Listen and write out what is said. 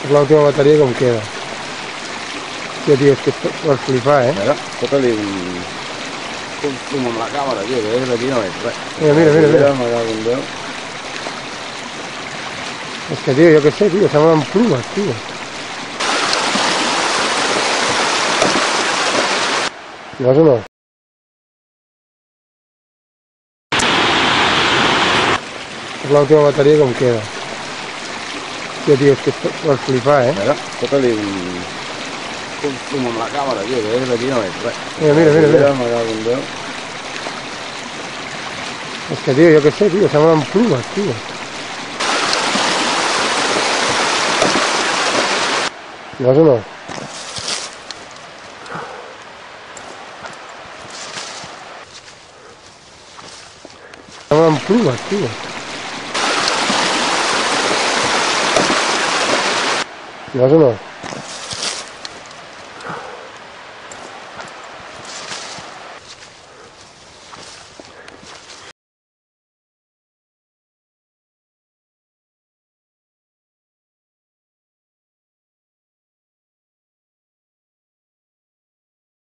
És l'última bateria com queda. Hòstia, tio, és que pots flipar, eh? Mira, fota-li un fum amb la càmera, tio, que des d'aquí no veig res. Mira. Me cago en Déu. És que, tio, jo què sé, tio, semblen plumes, tio. Veus o no? És l'última bateria com queda. Hòstia, tio, és que pots flipar, eh? Mira, fota-li un fum amb la càmera, tio, que des d'aquí no veig res. Mira. Me cago en Déu. És que, tio, jo què sé, tio, semblen plumes, tio. Veus o no? Semblen plumes, tio. Veus o no?